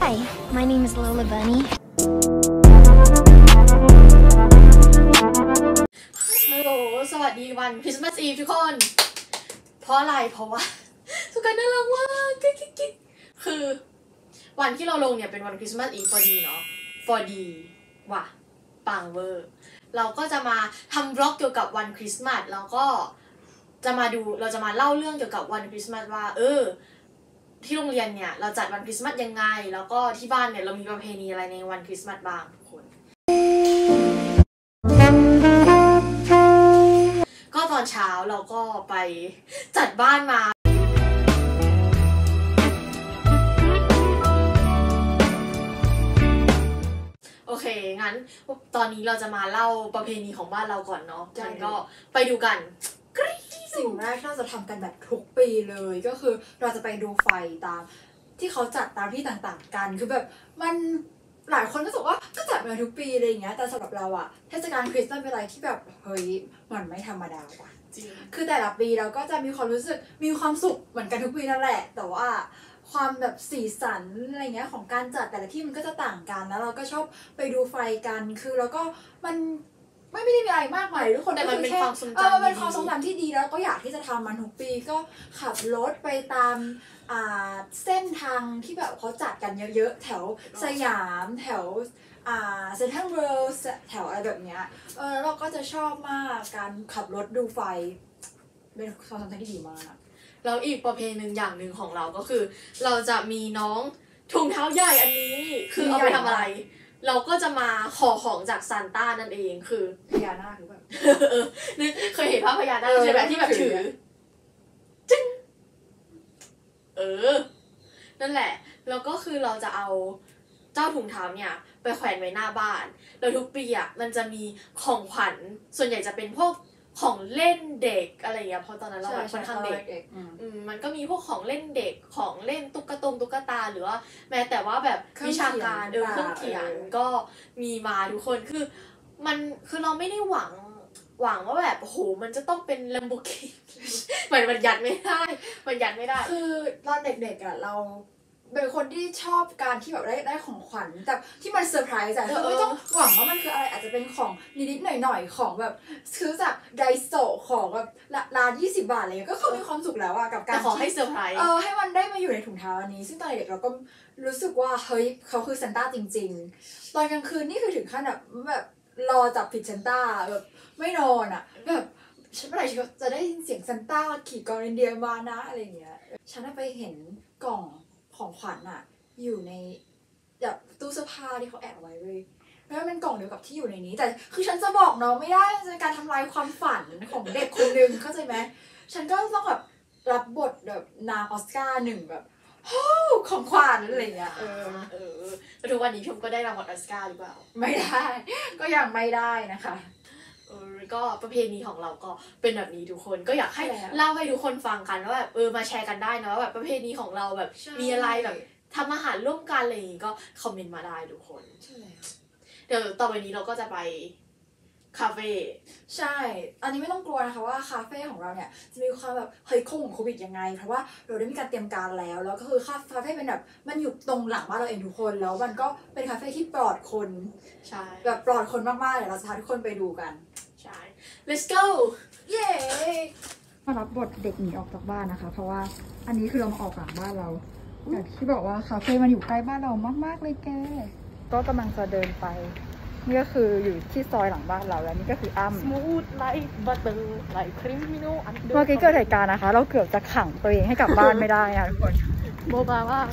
Hi, my name is Lola Bunny. ฮัลโหลสวัสดีวันคริสต์มาสอีฟทุกคนเพราะอะไรเพราะว่าสุกันน่ารักมากกิ๊กคือวันที่เราลงเนี่ยเป็นวันคริสต์มาสอีฟพอดีเนาะพอดีว่ะปังเวอร์เราก็จะมาทำบล็อกเกี่ยวกับวันคริสต์มาสแล้วก็เราจะมาเล่าเรื่องเกี่ยวกับวันคริสต์มาสว่าที่โรงเรียนเนี่ยเราจัดวันคริสต์มาสยังไงแล้วก็ที่บ้านเนี่ยเรามีประเพณีอะไรในวันคริสต์มาสบ้างทุกคนก็ตอนเช้าเราก็ไปจัดบ้านมาโอเคงั้นตอนนี้เราจะมาเล่าประเพณีของบ้านเราก่อนเนาะงั้นก็ไปดูกันสิ่งแรกที่เราจะทำกันแบบทุกปีเลยก็คือเราจะไปดูไฟตามที่เขาจัดตามที่ต่างๆกันคือแบบมันหลายคนก็บอกว่าก็จัดมาทุกปีอะไรอย่างเงี้ยแต่สำหรับเราอะเทศกาลคริสต์มาสเป็นอะไรที่แบบเฮ้ยมันไม่ธรรมดาว่ะจริงคือแต่ละปีเราก็จะมีความรู้สึกมีความสุขเหมือนกันทุกปีนั่นแหละแต่ว่าความแบบสีสันอะไรเงี้ยของการจัดแต่ละที่มันก็จะต่างกันแล้วเราก็ชอบไปดูไฟกันคือแล้วก็มันไม่ได้มีอะไรมากมายทุกคนแต่มันเป็นความทรงจำเป็นความทรงจำที่ดีแล้วก็อยากที่จะทำมันทุกปีก็ขับรถไปตามเส้นทางที่แบบเขาจัดกันเยอะๆแถวสยามแถวเซ็นทรัลเวิลด์แถวอะไรแบบเนี้ยเราก็จะชอบมากการขับรถดูไฟเป็นความทรงจำที่ดีมากแล้วอีกประเพณีอย่างหนึ่งของเราก็คือเราจะมีน้องถุงเท้าใหญ่อันนี้คือเอาไปทำอะไรเราก็จะมาขอของจากซานต้านั่นเองคือพญานาคหรือแบบนึกเคยเห็นภาพพญานาคใช่ไหมที่แบบถือจึ๊งนั่นแหละแล้วก็คือเราจะเอาเจ้าถุงเท้าเนี่ยไปแขวนไว้หน้าบ้านแล้วทุกปีอ่ะมันจะมีของขวัญส่วนใหญ่จะเป็นพวกของเล่นเด็กอะไรอย่างเงี้ยเพราะตอนนั้นเราแบบค่อนข้างเด็กมันก็มีพวกของเล่นเด็กของเล่นตุ๊กตาหรือว่าแม้แต่ว่าแบบวิชาการเครื่องเขียนก็มีมาทุกคนคือเราไม่ได้หวังว่าแบบโอ้โหมันจะต้องเป็น Lamborghini มันยัดไม่ได้คือตอนเด็กๆอ่ะเราเป็นคนที่ชอบการที่แบบได้ของขวัญแต่ที่มันเซอร์ไพรส์อะคือไม่ต้องหวังว่ามันคืออะไรอาจจะเป็นของนิดๆหน่อยๆของแบบซื้อจากไดโซะของแบบร้าน20 บาทอะไรเงี้ยก็คือมีความสุขแล้วอะกับการขอให้เซอร์ไพรส์ให้มันได้มาอยู่ในถุงเท้าอันนี้ซึ่งตอนเด็กเราก็รู้สึกว่าเฮ้ยเขาคือซานต้าจริงๆตอนกลางคืนนี่คือถึงขั้นแบบรอจับผิดซานต้าแบบไม่นอนอะแบบฉันเมื่อไหร่จะได้ยินเสียงซานต้าขี่กองเรนเดียร์มานะอะไรเงี้ยฉันไปเห็นกล่องของขวัญอะอยู่ในแบบตู้เสื้อผ้าที่เขาแอบไว้เลยแล้วมันกล่องเดียวกับที่อยู่ในนี้แต่คือฉันจะบอกน้องไม่ได้เป็นการทำลายความฝันของเด็กคนหนึ่งเข้าใจไหมฉันก็ต้องแบบรับบทแบบนางออสการ์หนึ่งแบบโอ้ของขวัญอะไรเงี้ยแล้วทุกวันนี้ชมก็ได้รางวัลออสการ์หรือเปล่าไม่ได้ก็ยังไม่ได้นะคะก็ประเพณีของเราก็เป็นแบบนี้ทุกคนก็อยากให้เล่าให้ทุกคนฟังกันว่าแบบมาแชร์กันได้นะว่าแบบประเพณีของเราแบบมีอะไรแบบทำอาหารร่วมกันอะไรอย่างงี้ก็คอมเมนต์มาได้ทุกคนใช่เดี๋ยวต่อไปนี้เราก็จะไปคาเฟ่ใช่อันนี้ไม่ต้องกลัวนะคะว่าคาเฟ่ของเราเนี่ยจะมีความแบบเฮ้ยของโควิดยังไงเพราะว่าเราได้มีการเตรียมการแล้วก็คือคาเฟ่เป็นแบบมันอยู่ตรงหลังบ้านเราเองทุกคนแล้วมันก็เป็นคาเฟ่ที่ปลอดคนใช่แบบปลอดคนมากๆเดี๋ยวเราจะพาทุกคนไปดูกันใช่ let's go เย้มารับบทเด็กหนีออกจากบ้านนะคะเพราะว่าอันนี้คือเรามาออกหลังบ้านเราอย่างที่บอกว่าคาเฟ่มันอยู่ใกล้บ้านเรามากๆเลยแกก็กำลังจะเดินไปนี่ก็คืออยู่ที่ซอยหลังบ้านเราแล้วนี่ก็คืออ้ำ smooth like butter like criminal เมื่อกี้เกิดเหตุการณ์นะคะเราเกือบจะขังตัวเองให้กลับบ้านไม่ได้นะทุกคนโบบามาก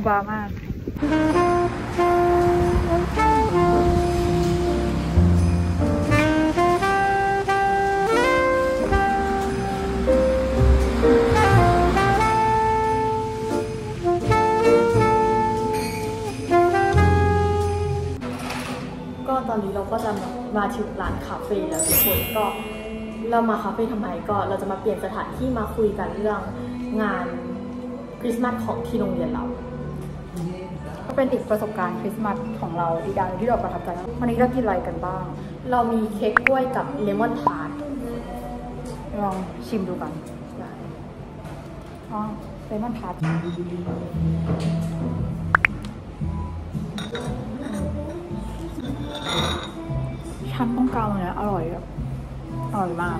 ตอนนี้เราก็จะมาถึงร้านคาเฟ่แล้วทุกคนก็เรามาคาเฟ่ทำไมก็เราจะมาเปลี่ยนสถานที่มาคุยกันเรื่องงานคริสต์มาสของที่โรงเรียนเราก็เป็นอีกประสบการณ์คริสต์มาสของเราอีกอย่างที่เราประทับใจวันนี้เรากินอะไรกันบ้างเรามีเค้กกล้วยกับเลมอนทาร์ตลองชิมดูกันเลมอนทาร์ตชั้นตรงกลางตรงนี้อร่อยแบบอร่อยมาก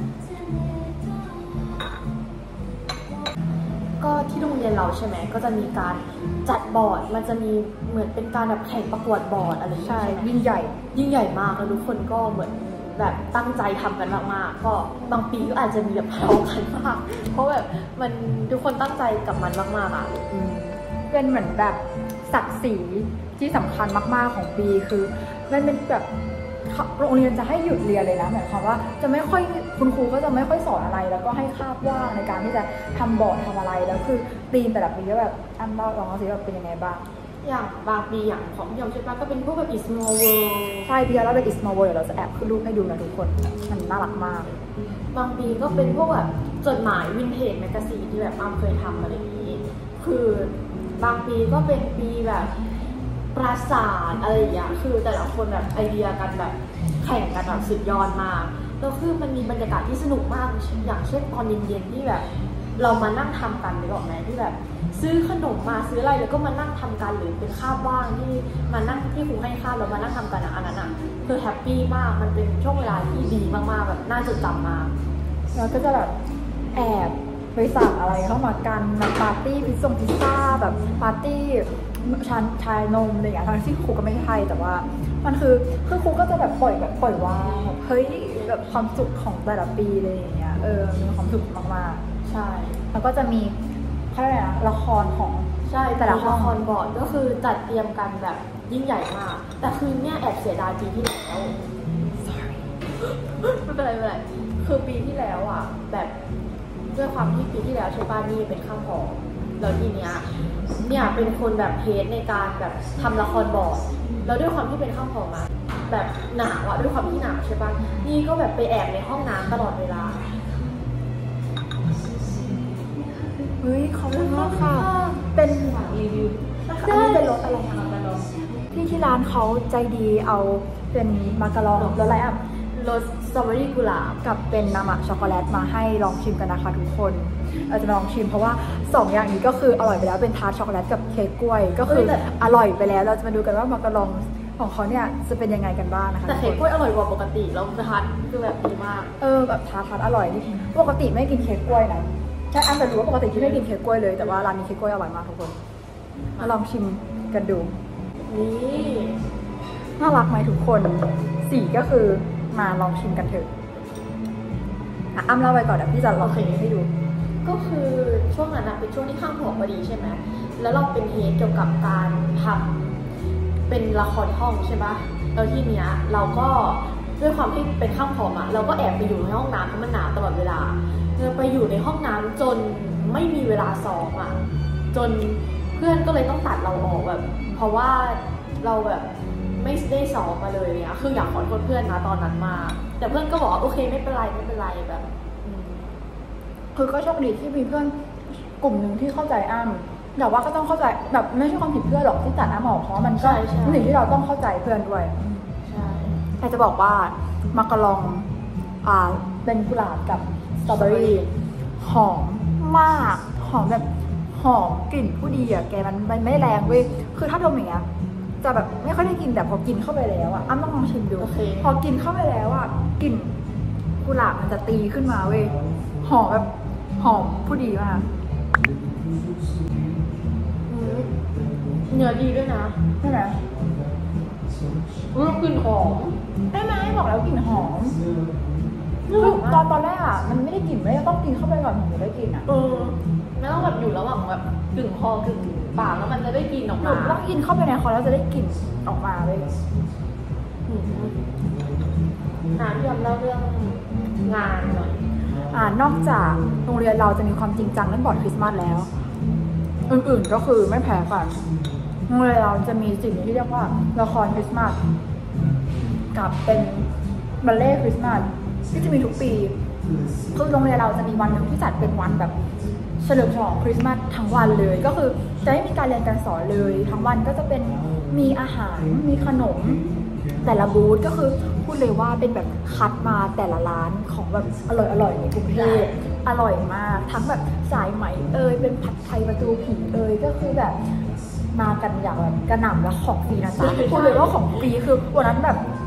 ก็ที่โรงเรียนเราใช่ไหมก็จะมีการจัดบอร์ดมันจะมีเหมือนเป็นการแบบแข่งประกวดบอร์ดอะไรอย่างเงี้ยใช่ใช่ไหมยิ่งใหญ่ยิ่งใหญ่มากแล้วทุกคนก็เหมือนแบบตั้งใจทำกันมากๆก็บางปีก็อาจจะมีแบบทะเลาะกันมากเพราะแบบมันทุกคนตั้งใจกับมันมากๆอ่ะเป็นเหมือนแบบศักดิ์ศรีที่สำคัญมากๆของปีคือมันเป็นแบบโรงเรียนจะให้หยุดเรียนเลยนะหมายความว่าจะไม่ค่อยคุณครูก็จะไม่ค่อยสอนอะไรแล้วก็ให้คาบว่างในการที่จะทำบอร์ดทำอะไรแล้วคือปีแต่ละปีก็แบบอันเล่าลองสิว่าเป็นยังไงบ้างอย่างบางปีอย่างของพี่ยอมใช่ปะก็เป็นพวกแบบ It's Small World ใช่พี่เราเป็น It's Small World เดี๋ยวเราจะแอบขึ้นรูปให้ดูนะทุกคนมันน่ารักมากบางปีก็เป็นพวกแบบจดหมายวินเทจแมกกาซีนที่แบบอ้ำเคยทำอะไรอย่างนี้คือบางปีก็เป็นปีแบบปราสาทอะไรอย่างเงี้ยคือแต่ละคนแบบไอเดียกันแบบแข่งกันแบบสุดยอดมากแล้วคือมันมีบรรยากาศที่สนุกมากอย่างเช่นตอนเย็นๆที่แบบเรามานั่งทำกันหรือเปล่าไหมที่แบบซื้อขนมมาซื้ออะไรแล้วก็มานั่งทำกันหรือเป็นคาบว่างที่มานั่งที่ครูให้คาบแล้วมานั่งทำกันอันนั้นอ่ะคือแฮปปี้มากมันเป็นช่วงเวลาที่ดีมากๆแบบน่าจดจำมากแล้วก็จะแบบแอบไปสั่งอะไรเข้ามากันแบบปาร์ตี้พิซซ่าแบบปาร์ตี้ชานมอะไรอย่างเงี้ยทั้งที่ครูก็ไม่ใช่แต่ว่ามันคือครูก็จะแบบปล่อยวางแบบเฮ้ยแบบความสุขของแต่ละปีเลยอย่างเงี้ยมีความสุขมากๆใช่แล้วก็จะมีเขาเรียกอะไรนะละครของใช่แต่ละละครบอร์ดก็คือจัดเตรียมกันแบบยิ่งใหญ่มากแต่คือเนี่ยแอบเสียดายปีที่แล้ว sorry ไม่เป็นไรคือปีที่แล้วอ่ะแบบด้วยความที่ปีที่แล้วใช่ป่ะนี่เป็นข้ามพอแล้วทีเนี้ยเนี่ยเป็นคนแบบเฮดในการแบบทำละครบอร์ดแล้วด้วยความที่เป็นข้ามพอมาแบบหนาวอะด้วยความที่หนาวใช่ป่ะนี่ก็แบบไปแอบในห้องน้ำตลอดเวลาเฮ้ยขอบคุณมากค่ะเป็นรีวิวอันนี้เป็นรสอะไรคะมาการองที่ร้านเขาใจดีเอาเป็นมาการองรสอะไรอ่ะรสสตรอเบอรี่กุหลาบกับเป็นนามะช็อกโกแลตมาให้ลองชิมกันนะคะทุกคนเราจะลองชิมเพราะว่า2อย่างนี้ก็คืออร่อยไปแล้วเป็นทาร์ตช็อกโกแลตกับเค้กกล้วยก็คืออร่อยไปแล้วเราจะมาดูกันว่ามาการองของเขาเนี่ยจะเป็นยังไงกันบ้างนะคะแต่เค้กกล้วยอร่อยกว่าปกติแล้วทาร์ตคือแบบดีมากแบบทาร์ตอร่อยนี่ปกติไม่กินเค้กกล้วยนะใช่อันแต่รู้ว่าปกติที่ไม่กินเค้กกล้วยเลยแต่ว่าร้านนี้เค้กกล้วยอร่อยมากทุกคนมาลองชิมกันดูนี่น่ารักไหมทุกคนสีก็คือมาลองชิมกันเถอะอ้ำเล่าไปก่อนเดี๋ยวพี่จะลองให้ดูก็คือช่วงนั้นเป็นช่วงที่ข้ามหัวพอดีใช่ไหมแล้วเราเป็นเฮดเกี่ยวกับการทำเป็นละครห้องใช่ปะแล้วทีเนี้ยเราก็ด้วยความที่เป็นข้ามหัวมาเราก็แอบไปอยู่ในห้องน้ำเพราะมันหนาวตลอดเวลาไปอยู่ในห้องน้ำจนไม่มีเวลาซ้อมอ่ะจนเพื่อนก็เลยต้องตัดเราออกแบบเพราะว่าเราแบบไม่ได้ซ้อมมาเลยเนี่ยคืออยากขอโทษเพื่อนนะตอนนั้นมาแต่เพื่อนก็บอกโอเคไม่เป็นไรแบบคือก็โชคดีที่มีเพื่อนกลุ่มหนึ่งที่เข้าใจอ้ำแต่ว่าก็ต้องเข้าใจแบบไม่ใช่ความผิดเพื่อนหรอกที่ตัดอ้ำออกเพราะมันก็เป็นสิ่งที่เราต้องเข้าใจเพื่อนด้วยใช่แต่จะบอกว่ามาการองเป็นกุหลาบกับสตรอเบอรี่หอมมากหอมแบบหอมกลิ่นผู้ดีอะแกมันไม่แรงเว้ยคือถ้าดมอย่างเงี้ยจะแบบไม่ค่อยได้กินแต่พอกินเข้าไปแล้วอะอ้ำต้องลองชิมดู พอกินเข้าไปแล้วอะกลิ่นกุหลาบมันจะตีขึ้นมาเว้ยหอมแบบหอมผู้ดีมากเนื้อดีด้วยนะใช่ไหมกลิ่นหอมได้ไหมบอกแล้วกลิ่นหอมตอนแรกอะมันไม่ได้กลิ่นไม่ต้องกินเข้าไปก่อนถึงจะได้กลิ่นอะไม่ต้องแบบอยู่ระหว่างแบบกึ่งคอกึ่งปากแล้วมันจะได้กลิ่นออกมาต้องกินเข้าไปในคอแล้วจะได้กลิ่นออกมาเลยพี่ยอมเล่าเรื่องงานหน่อยนอกจากโรงเรียนเราจะมีความจริงจังเรื่องบอร์ดคริสต์มาสแล้วอื่นๆก็คือไม่แพ้กันโรงเรียนเราจะมีสิ่งที่เรียกว่าละครคริสต์มาสกับเป็นบัลเล่คริสต์มาสที่จะมีทุกปีคือโรงเรียนเราจะมีวันหนึ่งที่จัดเป็นวันแบบเฉลิมฉลองคริสต์มาสทั้งวันเลยก็คือจะไม่มีการเรียนการสอนเลยทั้งวันก็จะเป็นมีอาหารมีขนมแต่ละบูธก็คือพูดเลยว่าเป็นแบบคัดมาแต่ละร้านของแบบอร่อยในกรุงเทพอร่อยมากทั้งแบบสายไหมเป็นผัดไทยประตูผีก็คือแบบมากันอย่างแบบกระหน่ำแล้วของฟรีนะจ๊ะพูดเลยว่าของฟรีคือวันนั้นแบบ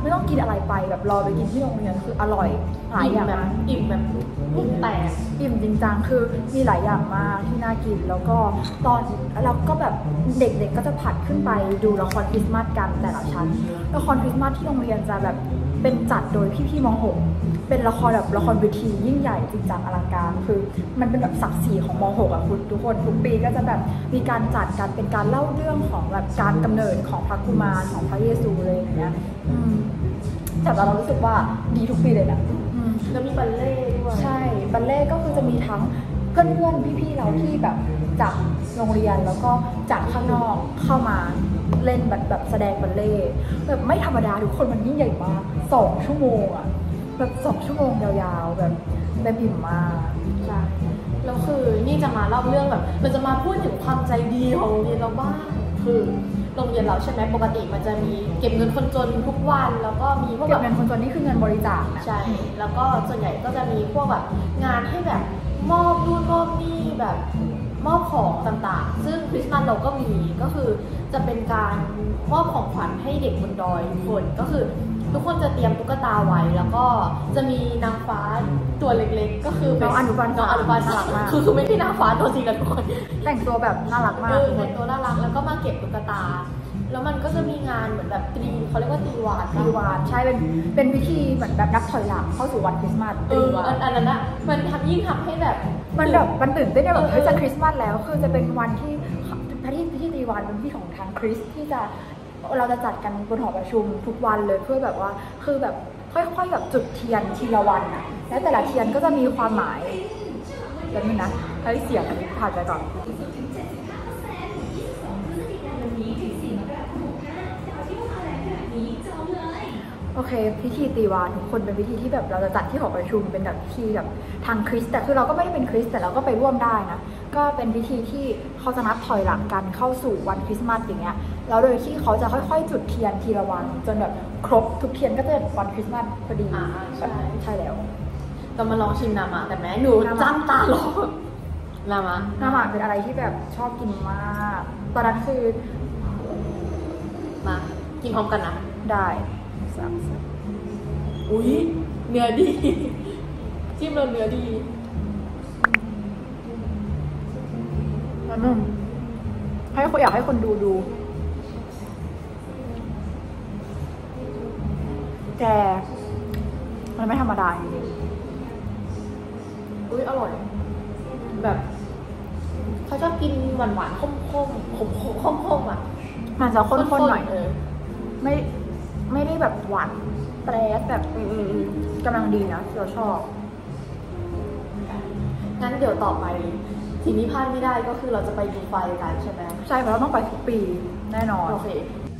ไม่ต้องกินอะไรไปแบบรอไปกินที่โรงเรียนคืออร่อยหลายอย่างอิ่มแบบพุงแตกอิ่มจริงจังคือมีหลายอย่างมากที่น่ากินแล้วก็ตอนเราก็แบบเด็กๆก็จะผัดขึ้นไปดูละครคริสต์มาสกันแต่ละชั้นละครคริสต์มาสที่โรงเรียนจะแบบเป็นจัดโดยพี่ๆม.6เป็นละครแบบละครเวทียิ่งใหญ่จริงจังอลังการคือมันเป็นแบบศักดิ์ศรีของม.6อ่ะคุณทุกคนทุกปีก็จะแบบมีการจัดกันเป็นการเล่าเรื่องของแบบการกำเนิดของพระกุมารของพระเยซูเลยอย่างเงี้ยแต่เรารู้สึกว่าดีทุกปีเลยนะแล้วมีบัลเล่ต์ด้วยใช่บัลเล่ต์ก็คือจะมีทั้งเพื่อนๆพี่ๆเราที่แบบจากโรงเรียนแล้วก็จากข้างนอกเข้ามาเล่นแบบแสดงบัลเล่ต์แบบไม่ธรรมดาทุกคนมันยิ่งใหญ่มาก2 ชั่วโมงอ่ะแบบ2 ชั่วโมงยาวๆแบบอิ่มมากใช่แล้วคือนี่จะมาเล่าเรื่องแบบเราจะมาพูดถึงความใจดีของโรงเรียนเราบ้างคือโรงเรียนเราใช่ไหมปกติมันจะมีเก็บเงินคนจนทุกวันแล้วก็มีพวกเก็บเงินคนจนนี่คือเงินบริจาคนะใช่แล้วก็ส่วนใหญ่ก็จะมีพวกแบบงานให้แบบมอบนู่นมอบนี่แบบมอบของต่างๆซึ่งคริสต์มาสเราก็มีก็คือจะเป็นการมอบของขวัญให้เด็กบนดอยทุกคนก็คือทุกคนจะเตรียมตุ๊กตาไว้แล้วก็จะมีนางฟ้าตัวเล็กๆก็คือน้องอนุบาลน่ารักมากคือไม่ใช่นางฟ้าตัวจริงกันทุกคนแต่งตัวแบบน่ารักมากแต่งตัวน่ารักแล้วก็มาเก็บตุ๊กตาแล้วมันก็จะมีงานเหมือนแบบเขาเรียกว่าตีวานใช่เป็นพิธีเหมือนแบบนับถอยหลังเข้าสู่วันคริสต์มาสตีวานอันนั้นอะมันยิ่งทำให้แบบมันตื่นเต้นแบบเฮ้ยจะคริสต์มาสแล้วคือจะเป็นวันที่พิธีตีวานเป็นพิธีของทางคริสต์ที่จะเราจะจัดกันบนหอประชุมทุกวันเลยเพื่อแบบว่าคือแบบค่อยๆแบบจุดเทียนทีละวันอะแล้วแต่ละเทียนก็จะมีความหมายแบบนี้นะให้เสียงผ่านไปก่อนโอเคพิธีตีวานทุกคนเป็นพิธีที่แบบเราจะจัดที่หอประชุมเป็นแบบพิธีแบบทางคริสต์แต่คือเราก็ไม่ได้เป็นคริสต์แต่เราก็ไปร่วมได้นะก็เป็นพิธีที่เขาจะนับถอยหลังกันเข้าสู่วันคริสต์มาสอย่างเงี้ยแล้วโดยที่เขาจะค่อยๆจุดเทียนทีละวันจนแบบครบทุกเทียนก็จะเป็นวันคริสต์มาสพอดีใช่แล้วก็มาลองชิมนามะแต่แม่หนูจ้ำตาลองนามะเป็นอะไรที่แบบชอบกินมากตอนนั้นคือมากินพร้อมกันนะได้อุ๊ยเนื้อดีจิ้มแล้วเนื้อดีอยากให้คนดูแต่มันไม่ธรรมดาจริงๆอุ๊ยอร่อยแบบเขาชอบกินหวานๆข้มๆอ่ะมันจะข้นๆหน่อยไม่ได้แบบหวานแปรสแบบกำลังดีนะเราชอบงั้นเดี๋ยวต่อไปทีนี้พลาดไม่ได้ก็คือเราจะไปดูไฟกันใช่ไหมใช่เพราะเราต้องไปทุกปีแน่นอนโอเค